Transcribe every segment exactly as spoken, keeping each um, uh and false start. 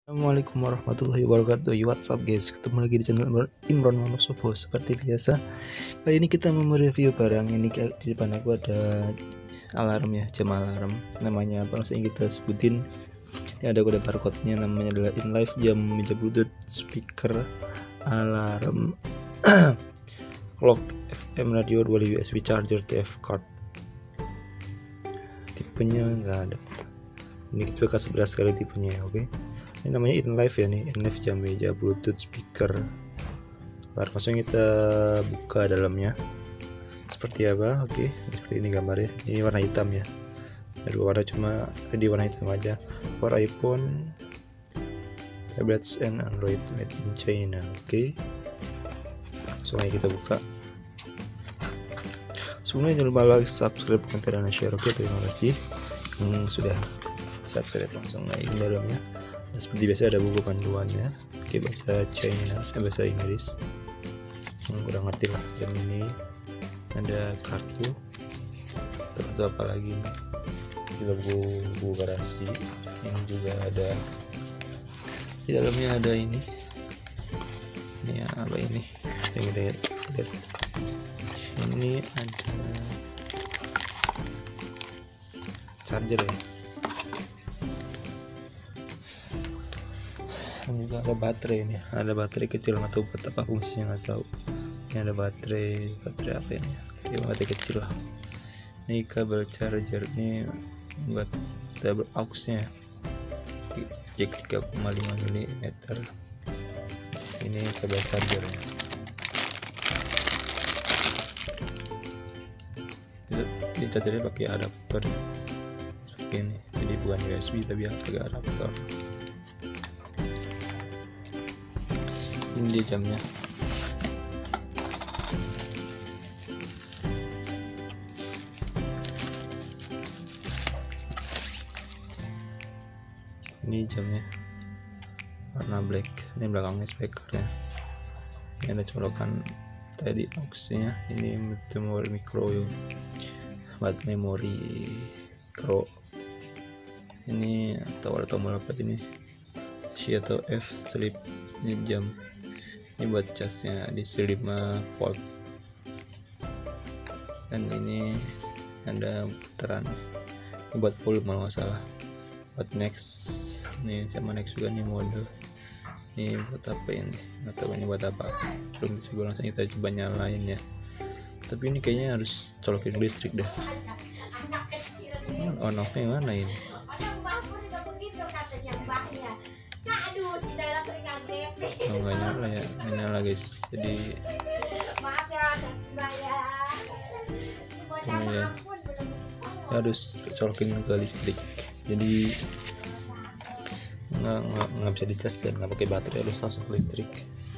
Assalamualaikum warahmatullahi wabarakatuh. What's up guys, ketemu lagi di channel Imron Monosobo. Seperti biasa, kali ini kita mau mereview barang ini. Di depan aku ada alarm ya, jam alarm. Namanya apa, langsung kita sebutin. Ini ada kode barcode nya, namanya adalah InLife jam meja bluetooth speaker alarm clock F M radio dua U S B charger T F card. Tipenya enggak ada. Ini kita kasih sebelas kali tipenya ya, oke okay? Ini namanya InLife ya, nih InLife jam meja bluetooth speaker. Lalu langsung kita buka dalamnya seperti apa. Oke, seperti ini gambarnya. Ini warna hitam ya, ada dua warna, cuma di warna hitam aja. For iPhone, tablets and Android, made in China. Oke, langsung aja kita buka. Sebelumnya jangan lupa like, subscribe, komentar, dan share. Oke, terima kasih yang sudah subscribe. Langsung aja di dalamnya. Nah, seperti biasa ada buku panduannya. Oke, bahasa China, eh, bahasa Inggris. Hmm, udah ngerti lah. Dan ini ada kartu. Atau apa lagi? Juga buku, buku garansi. Ini juga ada. Di dalamnya ada ini. Ini apa ini? Yang kita lihat. lihat. Ini ada charger ya. Juga ada baterai ini, ada baterai kecil, nggak tahu buat apa fungsinya, nggak tahu. Ini ada baterai, baterai apa ini? Oke, baterai kecil lah. Ini kabel charger, ini buat kabel auxnya, jack tiga koma lima milimeter. Ini kabel chargernya. Ini chargernya pakai adapter seperti ini, jadi bukan U S B tapi pakai adapter. Ini dia jamnya. Ini jamnya warna black. Ini belakangnya speakernya. Ini ada colokan tadi auxnya. Ini memori micro buat memori micro. Ini tombol tombol apa ini? C atau F, sleep. Ini jam. Ini buat casnya di lima volt, dan ini ada putaran. Ini buat full kalau nggak salah. Buat next, ini sama next juga nih mode. Ini buat apa ini? Nggak tahu ini buat apa. Belum coba, langsung kita coba nyalain ya. Tapi ini kayaknya harus colokin listrik deh. On off yang mana ini? Oh, nggak nyala ya, nggak nyala guys. Jadi ini ya, harus colokin ke listrik. Jadi nggak nggak nggak bisa dicas dan nggak pakai baterai, harus langsung ke listrik.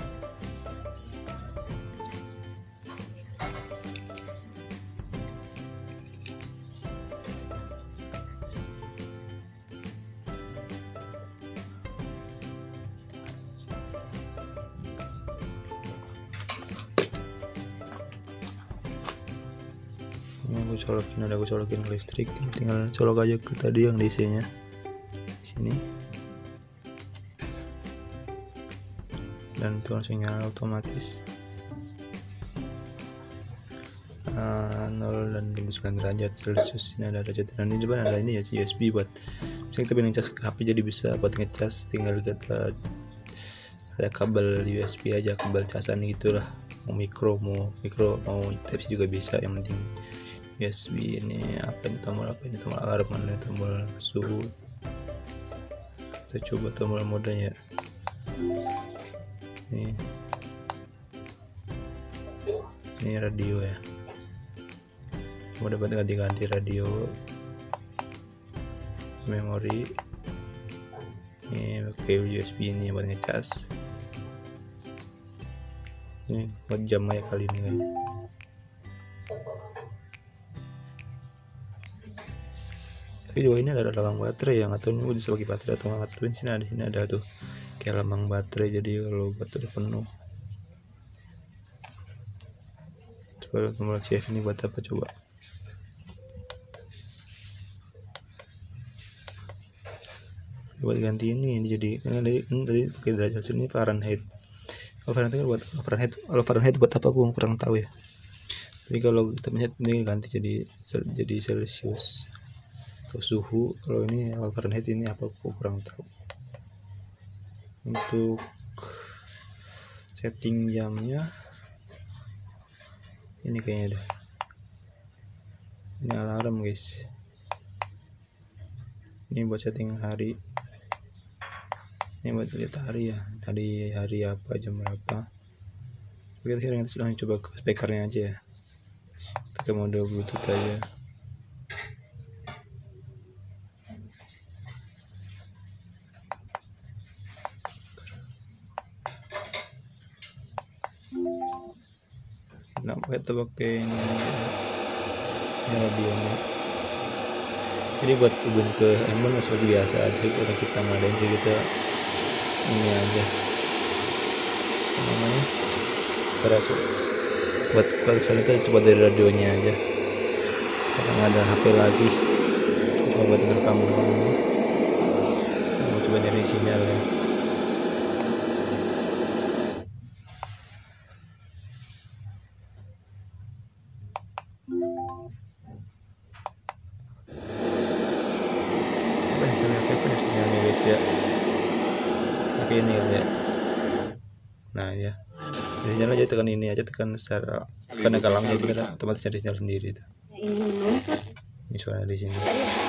Ini aku colokin, ada aku colokin ke listrik, tinggal colok aja ke tadi yang D C nya sini, dan itu langsung nyala otomatis. uh, nol dan dua puluh sembilan derajat celcius. Ini ada derajat, dan ini juga ada ini ya, U S B buat misalnya kita pengen ngecas ke H P, jadi bisa buat ngecas, tinggal kita ada kabel U S B aja, kabel casan gitulah. Mau mikro, mau mikro, mau Type C juga bisa, yang penting U S B. Ini apa ini, tombol apa ini, tombol alarm, ini tombol suhu. Kita coba tombol modenya. Ini ini radio ya, mau dapat ganti-ganti radio, memori. Ini pakai U S B ini buat ngecas. Ini buat jam aja kali ini kayaknya. Tapi juga ini ada lambang baterai yang, atau ini bisa pakai baterai atau nggak. Tapi sini ada, sini ada tuh kayak lambang baterai, jadi kalau baterai penuh. Coba tombol C F ini buat apa coba? buat ganti ini jadi kan tadi kan tadi pakai derajat sini Fahrenheit. Kalau Fahrenheit kan buat Fahrenheit, kalau Fahrenheit buat apa aku kurang tahu ya. Tapi kalau kita pencet ini ganti jadi jadi Celsius atau suhu. Kalau ini kalau Fahrenheit ini apa aku kurang tahu. Untuk setting jamnya ini kayaknya dah. Ini alarm guys. Ini buat setting hari. Ini buat lihat hari ya. Tadi hari apa, jam berapa. Kita sekarang kita langsung coba ke speakernya aja ya. Kita mode Bluetooth aja. Nah, kita pakai ini, ini radionya. Jadi buat hubungan ke handphone seperti biasa aja. Kalau kita ngadain jadi kita ini aja apa namanya terasa buat kalau soalnya kita coba dari radionya aja karena nggak ada H P lagi. Coba buat ngerekam dulu. Kita mau coba nyari sinyal ya. Ya pakai ini ya. Nah ya sinyal aja, tekan ini aja, tekan secara tekan agak lama jadi kita otomatis cari sinyal sendiri itu. Ini suara di sini.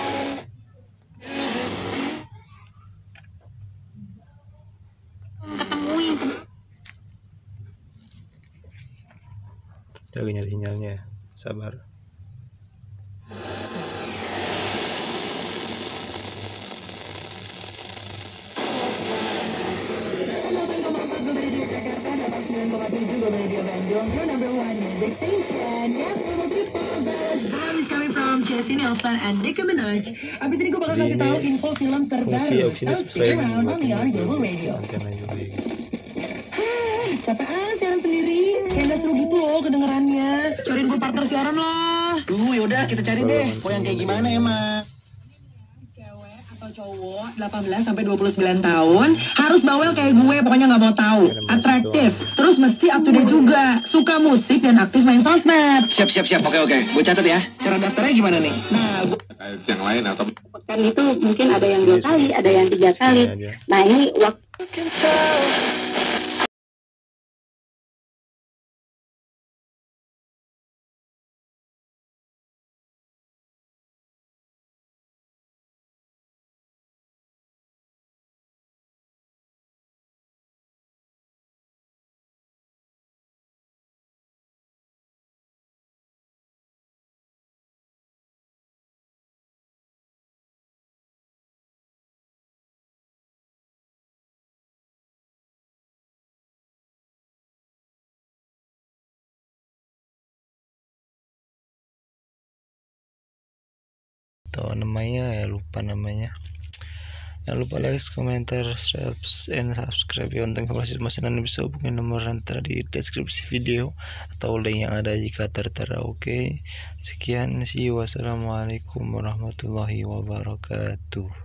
Kita lagi nyari sinyalnya, sabar. Jesse Nelson and Nicki Minaj. Abis ini gue bakal kasih tahu info film terbaru. So stick around on the Audio Radio. Capaan siaran sendiri? Kayak gak seru gitu loh kedengerannya. Cariin gue partner siaran lah. Duh yaudah kita cari deh. Mau yang kayak gimana emang? Cewek atau cowok delapan belas sampai dua puluh sembilan tahun harus bawel kayak gue, pokoknya nggak mau tahu. Atraktif, terus mesti up to date juga. Suka musik dan aktif main sosmed. Siap siap siap. Oke oke. Gue catat ya. Cara daftarnya gimana nih? Nah, yang lain atau kan itu mungkin ada yang dua kali, ada yang tiga kali. Nah ini waktu atau namanya ya lupa namanya. Jangan lupa like, komentar, subs, and subscribe ya. Untuk informasi Anda bisa hubungi nomor antara di deskripsi video atau link yang ada jika tertera. Oke, sekian, see you, wassalamualaikum warahmatullahi wabarakatuh.